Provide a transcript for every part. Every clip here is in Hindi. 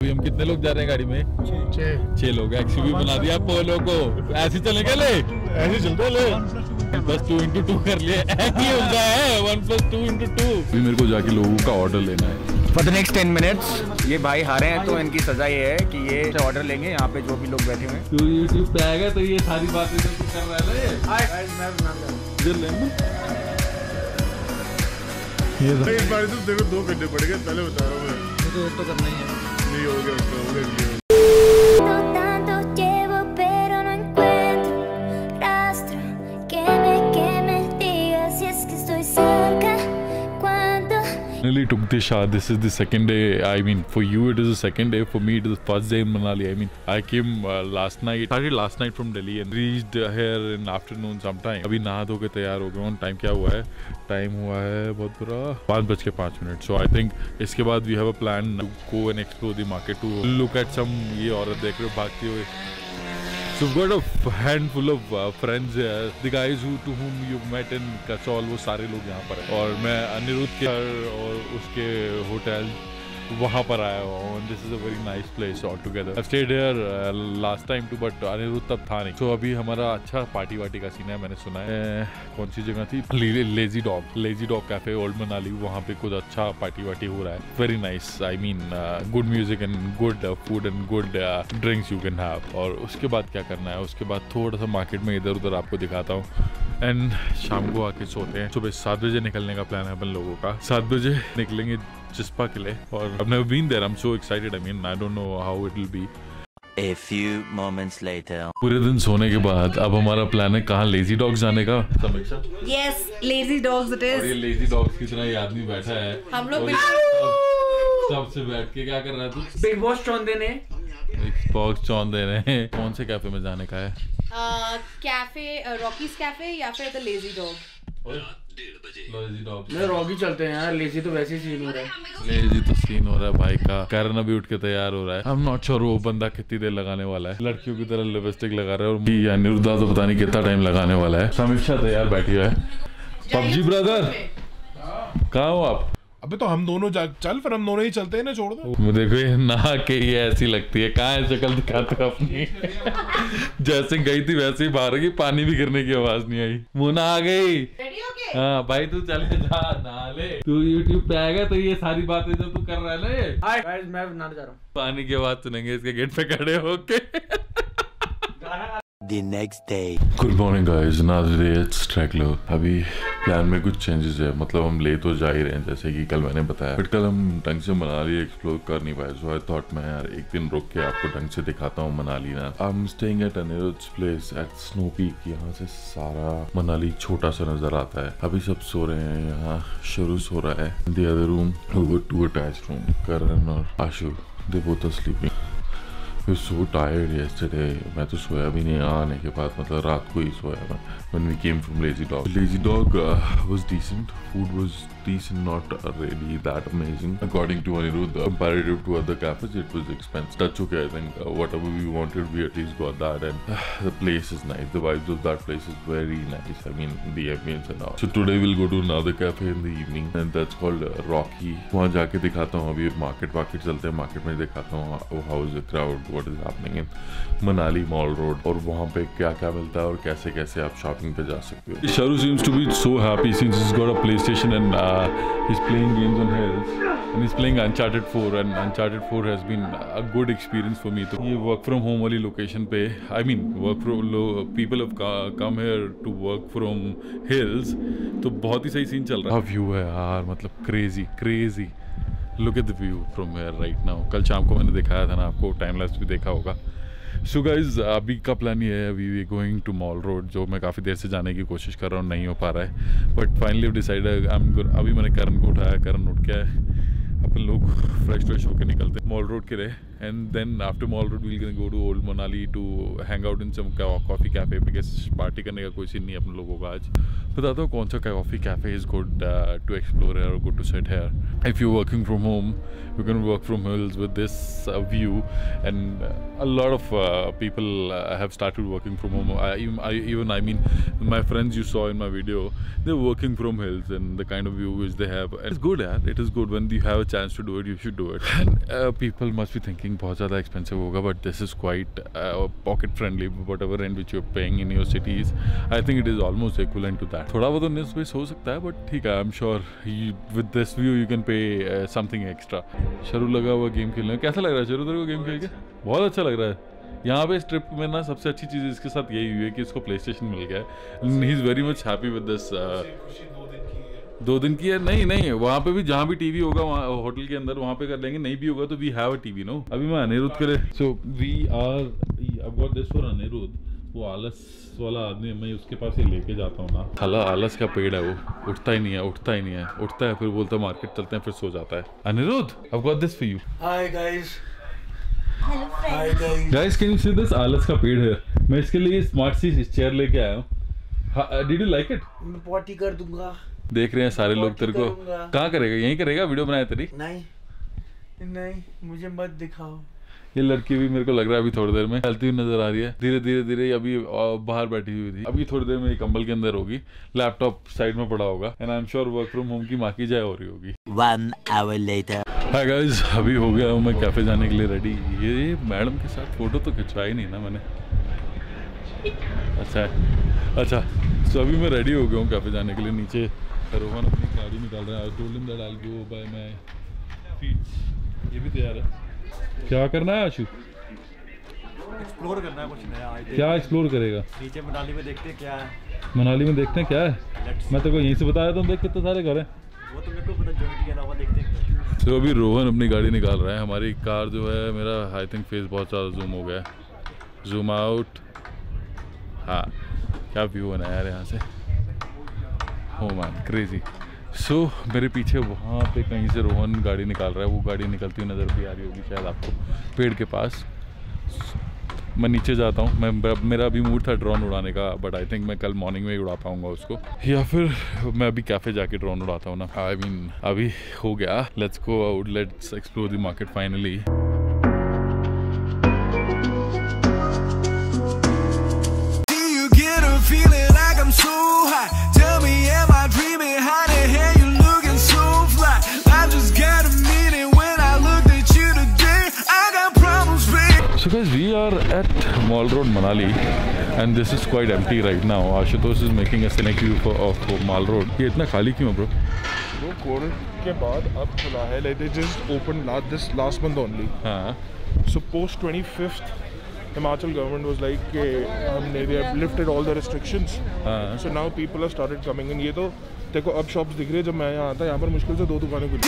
हम कितने लोग जा रहे हैं गाड़ी में? 6 लोग। एक्सयूवी बना दिया पोलो को। ऐसे चलेंगे ले, ऐसे चलते ले। बस 2x2 कर लिए। एक ही होता है 1 + 2x2। अभी मेरे को जाके लोगों का ऑर्डर लेना है। For the next 10 minutes ये भाई हारे हैं तो इनकी सजा ये है कि ये ऑर्डर लेंगे यहाँ पे जो भी लोग बैठे हुए हैं। तो YouTube पे आएगा तो ये सारी बातें तो कर रहा है ना ये। इस बार तो देखो 2 घंटे पड़ गए, पहले बता रहा हूँ मैं। तो करना ही है। नहीं हो गया उसका, हो गया। Finally took the shot. This is the second day. I mean, for you it is the second day. For me it is the first day in Manali. I mean, I came last night. Started last night from Delhi and reached here in afternoon sometime. अभी नहा धो के तैयार हो गए। On time क्या हुआ है? Time हुआ है बहुत बुरा 5:05. So I think इसके बाद we have a plan to go and explore the market to look at some ये औरत देख रहे हो भागती हुई। So we've got a handful of friends here. The guys to whom you've met in Kasol, वो सारे लोग यहाँ पर हैं। और मैं अनिरुद्ध के घर और उसके होटल वहाँ पर आया हुआ हूँ। This is a very nice place altogether. I've stayed here last time too, but Anirudh तब था नहीं। So अभी हमारा अच्छा पार्टी वार्टी का सीन है। मैंने सुना है कौन सी जगह थी? Lazy dog cafe old Manali. वहाँ पे कुछ अच्छा पार्टी वार्टी हो रहा है। Very nice. I mean good music and good food and good drinks you can have. और उसके बाद क्या करना है? उसके बाद थोड़ा सा मार्केट में इधर उधर आपको दिखाता हूँ। एंड शाम को आके सोते हैं। सुबह 7 बजे निकलने का प्लान है अपन लोगों का। 7 बजे निकलेंगे जिस्पा के लिए। और I've never been there. I'm so excited. I mean, I don't know how it will be. A few moments later. पूरे दिन सोने के बाद अब हमारा प्लान है कहाँ? लेजी डॉग्स जाने का। समीक्षा? Yes, lazy dogs it is. और ये लेजी डॉग्स की तरह ये आदमी बैठा है। हम लोग सबसे बैठ के क्या कर रहा है तू? बिग बॉस चौन देने। बिग बॉस चौन दे रहे हैं। कौन से कैफे में जाने का है? कैफे रॉकीज कैफे या फिर द लेजी डॉग। मैं रॉकी चलते हैं यार, लेजी तो वैसे ही सीन हो रहा है। लेजी तो सीन हो रहा है भाई का। करण अभी उठ के तैयार हो रहा है। I'm not sure वो बंदा कितनी देर लगाने वाला है। लड़कियों की तरह लिपस्टिक लगा रहा है। और अनिरुद्ध तो पता नहीं कितना टाइम लगाने वाला है। समीक्षा तैयार बैठी है। पबजी ब्रदर कहाँ हो आप? अबे तो हम दोनों चल, फिर हम दोनों ही चलते हैं ना, छोड़ दो। देखो ये नहा के ये ऐसी लगती है। कहाँ है शक्ल दिखाते हो अपनी? जैसे गई थी वैसे ही बाहर की, पानी भी गिरने की आवाज नहीं आई। मुन्ना आ गई। हाँ भाई तू चले जा नहा ले। तू YouTube पे आएगा तो ये सारी बातें जो तू कर रहा है ना ये। हाय गाइस, मैं नहाने जा रहा हूँ। पानी की आवाज सुनेंगे इसके गेट पे खड़े होके। The next day. Good morning guys, another day at Straggler। अभी प्लान में कुछ चेंजेस है। मतलब हम ले तो जा ही रहे हैं जैसे कि कल मैंने बताया, बट कल हम ढंग से मनाली एक्सप्लोर कर नहीं पाए। सो आई थॉट मैं यार एक दिन रुक के आपको ढंग से दिखाता हूँ मनाली ना। I am staying at Anirudh's place at Snow Peak। यहाँ से सारा मनाली छोटा सा नजर आता है। अभी सब सो रहे हैं। यहाँ शुरू सो रहा है। The other room over 2 attached room. Karan और Ashu they both are sleeping. was so tired yesterday. मैं तो सोया भी नहीं आने के बाद, मतलब रात को ही सोया मैं। When we came from Lazy Dog. Lazy Dog was decent. Food was decent, not really that amazing. According to Anirudh, comparative to other cafes, it was expensive. That's okay. I think whatever we wanted, we at least got that. And the place is nice. The vibes of that place is very nice. I mean, the ambience and all. So today we'll go to another cafe in the evening, and that's called Rocky. वहाँ जाके दिखाता हूँ। अभी मार्केट चलते हैं। मार्केट में दिखाता हूँ how is the crowd, what is happening in Manali Mall Road, और वहाँ पे क्या मिलता है और कैसे आप शॉपिंग पे जा सकते हो। Sharu seems to be so happy since he's got a PlayStation and he's playing games on hills and he's playing Uncharted 4, and Uncharted 4 has been a good experience for me. तो ये work from home वाली लोकेशन पे, I mean people have come here to work from hills, तो बहुत ही सही सीन चल रहा है। व्यू है यार, मतलब crazy। Look at the view from here right now. कल शाम को मैंने दिखाया था ना आपको, टाइम लैप्स भी देखा होगा। So guys, अभी का प्लान ये है, अभी गोइंग टू मॉल रोड, जो मैं काफ़ी देर से जाने की कोशिश कर रहा हूँ, नहीं हो पा रहा है, बट फाइनली डिसाइडेड अभी मैंने करण को उठाया। करण उठ गया है। अपन लोग फ्रेश होकर निकलते हैं मॉल रोड के लिए, and then after mall road we'll go to old Manali to hang out in some coffee cafe, because party करने का कोई सीन नहीं है अपन लोगों का आज। बताता हूँ कौन सा coffee cafe is good to explore और good to set here. If you working from home, you can work from hills with this view, and a lot of people have started working from home. I mean my friends you saw in my video, they're working from hills, and the kind of view which they have, it's good. It is good when you have a chance to do it, you should do it. And people must be thinking think बहुत ज़्यादा एक्सपेंसिव होगा, but this is quite pocket friendly. Whatever rent which you are paying in your cities, I think it is almost equivalent to that. थोड़ा बहुत 19-20 हो सकता है, बट ठीक है. I am sure with this view you can pay something extra. शरू लगा हुआ गेम खेलने. कैसा लग रहा है शरू तेरे को गेम खेल के? बहुत अच्छा लग रहा है. यहाँ पे इस ट्रिप में ना सबसे अच्छी चीज़ इसके साथ यही हुई है कि इसको प्ले स्टेशन मिल गया है. He is very much happy with this. 2 दिन की है. नहीं वहाँ पे भी जहाँ भी टीवी होगा वहाँ होटल के अंदर वहाँ पे कर लेंगे. नहीं भी होगा तो we have a TV. No अभी मैं अनिरुद्ध के लिए सो वी आर अब गॉट दिस फॉर अनिरुद्ध. वो आलस वाला आदमी, मैं उसके पास ही लेके जाता हूँ ना. साला आलस का पेड़ है वो. उठता ही नहीं है. उठता है फिर बोलता है मार्केट चलते हैं, फिर सो जाता है. अनिरुद्ध अब got this for you. Hi guys. Hi guys. Guys, can you see this आलस का पेड़ है? मैं इसके लिए स्मार्ट सी चेयर लेके आया हूँ. Did you like it? मैं पॉटी कर दूंगा. देख रहे हैं सारे लोग तेरे को. कहाँ करेगा? यहीं करेगा? वीडियो बनाया तेरी? नहीं मुझे मत दिखाओ. ये लड़की भी मेरे को लग रहा है अभी थोड़ी देर में चलती हुई नजर आ रही है. धीरे अभी बाहर बैठी हुई थी. अभी थोड़ी देर में कंबल के अंदर होगी. लैपटॉप साइड में पड़ा होगा. And I am sure work from home की माँ की जाए हो रही होगी. 1 hour later. हाय गाइस, अभी हो गया हूँ मैं कैफे जाने के लिए रेडी. ये मैडम के साथ फोटो तो खिंचवाई नहीं ना मैंने. अच्छा सो अभी मैं रेडी हो गया हूँ कैफे जाने के लिए. नीचे रोहन अपनी गाड़ी निकाल रहा है. I told him that I will go by my feet. ये भी तैयार है. क्या करना है आशु? एक्सप्लोर करना है कुछ नया. क्या एक्सप्लोर करेगा? नीचे मनाली में देखते हैं क्या है. मनाली में देखते हैं क्या है. मैं तो यहीं से बताया था. देख कितने सारे घर हैं. वो तो मेरे को पता. जॉइंट के अलावा देखते हैं. तो अभी रोहन अपनी गाड़ी निकाल रहा है. हमारी कार जो है, मेरा आई थिंक फेस बहुत ज़्यादा जूम हो गया है. Zoom out. हाँ क्या व्यू है ना यार यहाँ से. हो मैन क्रेजी. सो मेरे पीछे वहाँ पे कहीं से रोहन गाड़ी निकाल रहा है. वो गाड़ी निकलती हुई नज़र भी आ रही होगी शायद आपको पेड़ के पास. मैं नीचे जाता हूँ. मेरा अभी मूड था ड्रोन उड़ाने का, बट आई थिंक मैं कल मॉर्निंग में ही उड़ा पाऊँगा उसको, या फिर मैं अभी कैफ़े जाके ड्रोन उड़ाता हूँ ना. आई मीन अभी हो गया. Let's go out. Let's explore the market finally. So guys, we are at Mall Road, Manali, and this is quite empty right now. Ashutosh is making a scenic view of Mall Road. ये इतना खाली क्यों है bro? वो कोविड के बाद अब खुला है. Like they just opened this last month only. हाँ. So post 25th, Himachal government was like they have lifted all the restrictions. हाँ. So now people have started coming in. ये तो देखो अब शॉप्स दिख रही है. जब मैं यहाँ आता यहाँ पर मुश्किल से 2 दुकानें खुली.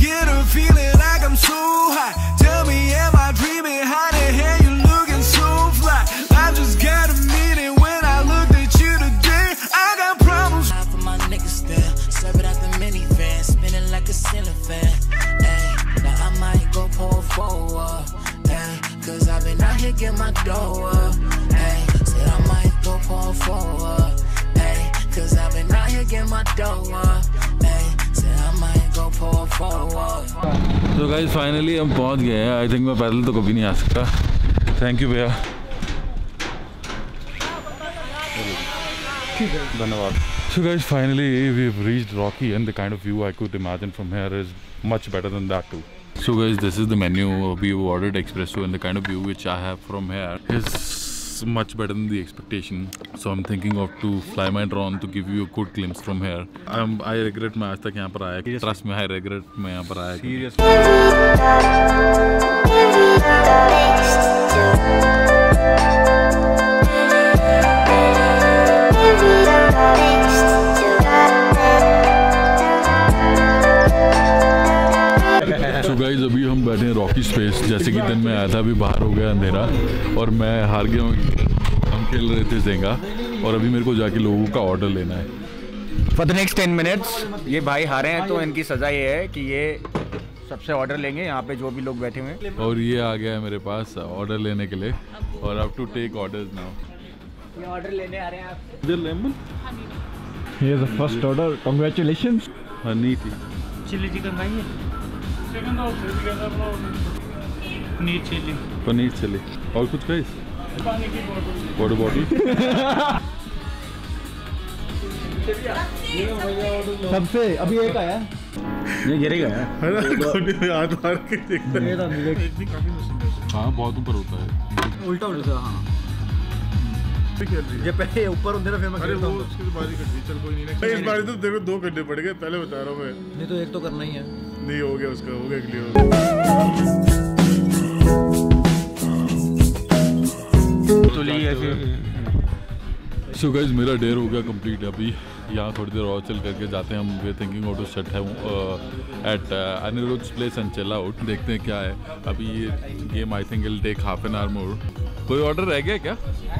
Get my dough up, hey. Said I might go pull forward, hey. Cause I've been out here getting my dough up, hey. Said I might go pull forward. So guys, finally हम पहुंच गए हैं. I think मैं पैदल तो कभी नहीं आ सकता. Thank you भैया. धन्यवाद. So guys, finally we've reached Rocky, and the kind of view I could imagine from here is much better than that too. So guys, this is the menu. We ordered espresso, and the kind of view which I have from here is much better than the expectation. So I'm thinking of to fly my drone to give you a good glimpse from here. I regret मैं आज तक यहाँ पर आया. Trust me, I regret मैं यहाँ पर आया. Seriously. So guys, अभी हम बैठे हैं रॉकी स्पेस. जैसे कि दिन में आया था, अभी बाहर हो गया अंधेरा और मैं हार गया हूँ. हम खेल रहे थे ज़ेंगा, और अभी मेरे को जाके लोगों का ऑर्डर लेना है. For the next 10 minutes ये भाई हारे हैं, तो इनकी सज़ा ये है कि ये सबसे ऑर्डर लेंगे यहाँ पे जो भी लोग बैठे हुए हैं. और ये आ गया है मेरे पास ऑर्डर लेने के लिए, और अब टू टेक ऑर्डर्स नाउ. ये ऑर्डर लेने आ रहे हैं आप. इधर lemon. Here's the first order. Congratulations. Honey थी. चिली चिकन खाइए. पनीर चिली. पनीर चिली. और कुछ खाइए. Water bottle. सबसे अभी एक आया. ये गिरेगा यार। है ना, कोने में हाथ मार के देखता है। एक भी काफी मुश्किल है। हाँ बहुत ऊपर होता है। उल्टा उल्टा हाँ खेल रही है। ये पहले ऊपर होते ना फिर मैं अरे खेलता वो हूँ। उसकी बारी कट गई, चल कोई नहीं। इस बारी तो देखो 2 घंटे पड़ गए, पहले बता रहा हूँ मैं। नहीं तो एक तो करना ही है। नहीं हो गया उसका, हो गया क्लियर। तो ली ऐसे। सो गाइस मेरा डेयर हो गया कंप्लीट। अभी यहाँ थोड़ी देर और चल करके जाते हैं हम। We are thinking out to set है at Anirudh's place and chill out. देखते हैं क्या है। अभी ये game I think will take half an hour more. कोई ऑर्डर रह गया क्या?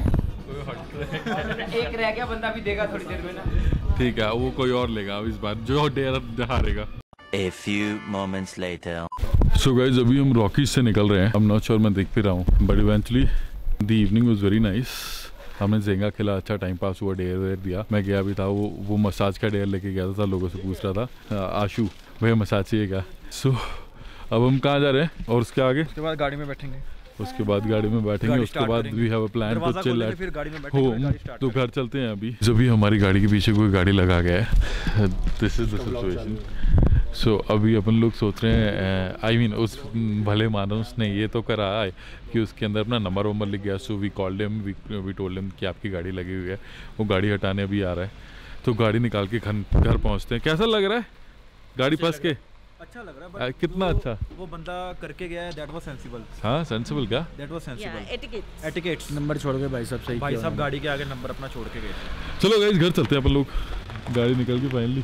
एक रह गया, बंदा भी देगा थोड़ी देर में ना। ठीक है, वो कोई और लेगा अब इस बार, जो डेयर हारेगा। A few moments later. So guys अभी हम रॉकीज से निकल रहे हैं। I'm not sure, मैं देख भी रहा हूँ, but eventually the evening was very nice. हमने जेंगा खेला, अच्छा टाइम पास हुआ, डेयर वेयर दिया। मैं गया भी था, वो मसाज का डेयर लेके गया था। लोगों से पूछ रहा था आशु भैया मसाज चाहिए क्या। सो अब हम कहाँ जा रहे हैं और उसके आगे? उसके बाद गाड़ी में बैठेंगे। उसके बाद गाड़ी में बैठेंगे, उसके बाद we have a plan to chill at home. तो घर चलते हैं अभी। जब भी हमारी गाड़ी के पीछे कोई गाड़ी लगा गया है, this is the situation. So अभी अपन लोग सोच रहे हैं, आई मीन उस भले मानुस ने ये तो करा है कि उसके अंदर अपना नंबर वंबर लिख गया। So we called him, we told him कि आपकी गाड़ी लगी हुई है। वो गाड़ी हटाने अभी आ रहा है, तो गाड़ी निकाल के घर पहुँचते हैं। कैसा लग रहा है गाड़ी फंस के? अच्छा लग रहा है। कितना अच्छा वो बंदा करके गया है, दैट वाज सेंसिबल। हाँ सेंसिबल क्या? That was sensible. Etiquettes number छोड़ के भाई साहब सही भाई साहब गाड़ी के आगे नंबर अपना छोड़ के गए थे। चलो गाइस घर चलते हैं अपन लोग। गाड़ी निकल गई फाइनली।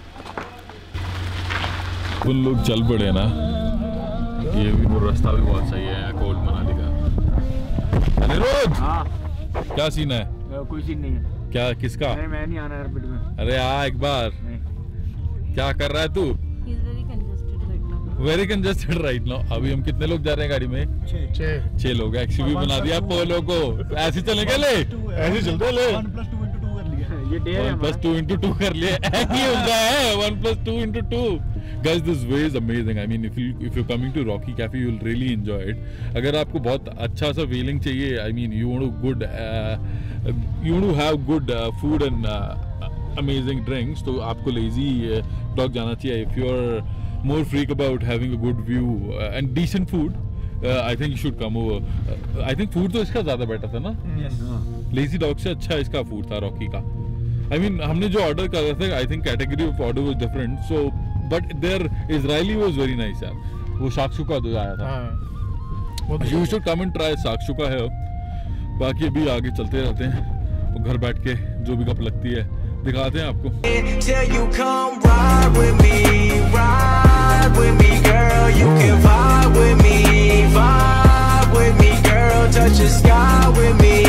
अपन लोग चल पड़े ना। ये भी वो रास्ता भी बहुत सही है कोल्ड मनाली का। अनिरुद्ध हाँ क्या सीन है? कोई सीन नहीं है। क्या किसका? मैं नहीं आना रैपिड में। अरे आ एक बार। क्या कर रहा है तू? Very congested right now. अभी हम कितने लोग जा रहे हैं गाड़ी में? 6 लोग। एक्सयूवी बना दिया पोलो को। ऐसे चलेंगे ले, ऐसे चलते ले। 1+2 कर लिया। एक ही होता है 1+2 Guys, this way is amazing. I mean, if you're coming to Rocky Cafe, you'll really enjoy it. अगर आपको बहुत अच्छा सा feeling चाहिए, I mean, you want to have good food and amazing drinks, तो आपको Lazy Dog जाना चाहिए. If you're more freak about having a good view and decent food, I think you should come over. I think food तो इसका ज़्यादा better था ना? Yes. Lazy Dog से अच्छा इसका food था Rocky का. I mean, हमने जो order कर रहे थे, I think category of order was different. So, but their Israeli was very nice यार. वो shakshuka जो आया था. You should come and try shakshuka है. बाकी अभी आगे चलते रहते हैं. वो घर बैठ के जो भी गप लगती है दिखाते हैं आपको. Till you come ride with me, girl. You can vibe with me, girl. Touch the sky with me.